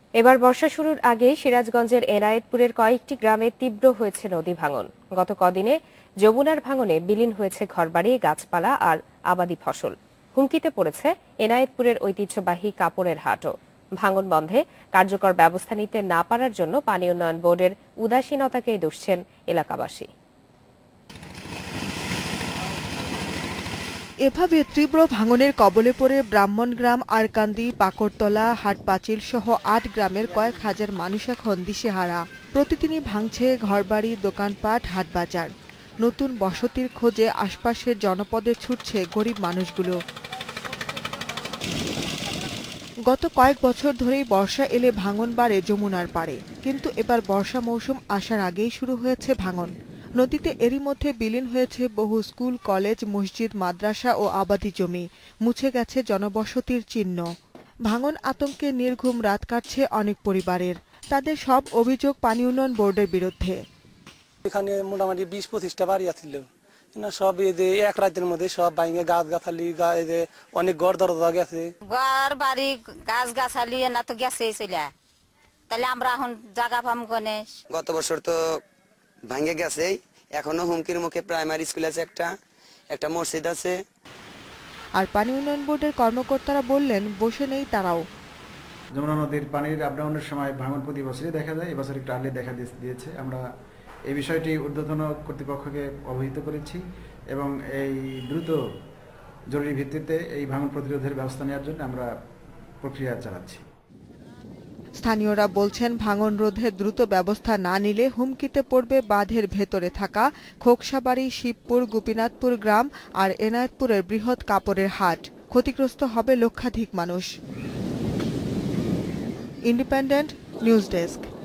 এবার বর্ষা শুরুর আগে সিরাজগঞ্জের এনায়েতপুরের কয়েকটি গ্রামে তীব্র হয়েছে নদী ভাঙন। গত কদিনে যমুনার ভাঙনে বিলীন হয়েছে ঘরবাড়ি, গাছপালা আর আবাদি ফসল। হুমকিতে পড়েছে এনায়েতপুরের ঐতিহ্যবাহী কাপড়ের হাটও। ভাঙন বন্ধে কার্যকর ব্যবস্থা নিতে না পারার জন্য পানি উন্নয়ন বোর্ডের উদাসীনতাকেই দুষছেন এলাকাবাসী। এভাবে তীব্র ভাঙনের কবলে পড়ে ব্রাহ্মণগ্রাম, আরকান্দি, পাকড়তলা, হাটপাঁচিল সহ ৮ গ্রামের কয়েক হাজার মানুষ এখন দিশেহারা। প্রতিদিনই ভাঙছে ঘরবাড়ি, দোকানপাট, হাটবাজার। নতুন বসতির খোঁজে আশপাশের জনপদে ছুটছে গরিব মানুষগুলো। গত কয়েক বছর ধরেই বর্ষা এলে ভাঙন বাড়ে যমুনার পাড়ে, কিন্তু এবার বর্ষা মৌসুম আসার আগেই শুরু হয়েছে ভাঙন। নদীতে এরই মধ্যে বিলীন হয়েছে বহু স্কুল, কলেজ, মসজিদ, মাদ্রাসা ও আবাদি জমি। মুছে গেছে জনবসতির চিহ্ন। ভাঙন আতঙ্কে নির্ঘুম রাত কাটছে অনেক পরিবারের। তাদের সব অভিযোগ পানি উন্নয়ন বোর্ডের বিরুদ্ধে। এখানে মোটামুটি ২০-২৫টা বাড়ি আছিল, সব এক রাতের মধ্যে সব ভাঙে গাছ গাছালি অনেক ঘর দরজা গেছে। ঘর বাড়ি গাছ গাছালি না তো গেছে চলে, তাহলে আমরা এখন জায়গা পাম কোনে? গত বছর তো ভাঙে গেছে, এখনো হুমকির মুখে প্রাইমারি স্কুল আছে, একটা মসজিদ আছে। আর পানি উন্নয়ন বোর্ডের কর্মকর্তারা বললেন বসে নেই তারাও। যমুনা নদীর পানির আপডাউনের সময় ভাঙন প্রতি বছরই দেখা যায়, এবছর একটু আর্লি দেখা দিয়েছে। আমরা এই বিষয়টি ঊর্ধ্বতন কর্তৃপক্ষকে অবহিত করেছি এবং এই দ্রুত জরুরি ভিত্তিতে এই ভাঙন প্রতিরোধের ব্যবস্থা নেওয়ার জন্য আমরা প্রক্রিয়া চালাচ্ছি। স্থানীয়রা বলছেন ভাঙন রোধে দ্রুত ব্যবস্থা না নিলে হুমকিতে পড়বে বাঁধের ভেতরে থাকা খোকসাবাড়ি, শিবপুর, গোপীনাথপুর গ্রাম আর এনায়েতপুরের বৃহৎ কাপড়ের হাট। ক্ষতিগ্রস্ত হবে লক্ষাধিক মানুষ। Independent news desk.